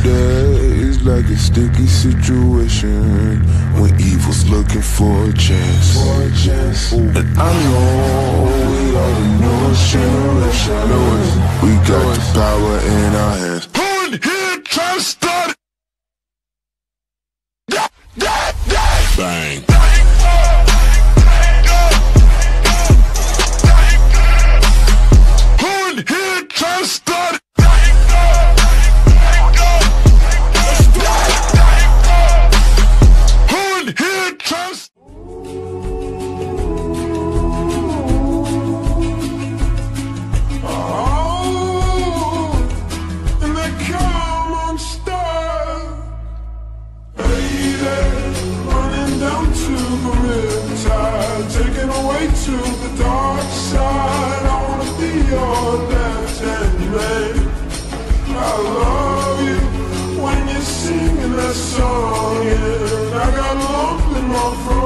days like a sticky situation when evil's looking for a chance. And I know we are the newest generation. We got the power in our hands. Who in here trying to start it? Bang. Who in here trying to start it? Taken away to the dark side. I wanna be your left-hand man. I love you when you're singing that song, and I got lump in my throat.